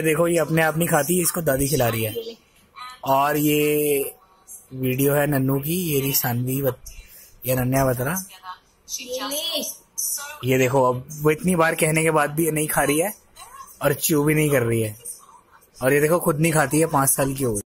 देखो ये अपने आप नहीं खाती, इसको दादी खिला रही है। और ये वीडियो है नन्नू की, ये रही सानवी या नन्या बतरा। ये देखो अब वो इतनी बार कहने के बाद भी ये नहीं खा रही है और च्यू भी नहीं कर रही है। और ये देखो खुद नहीं खाती है, 5 साल की हो गई।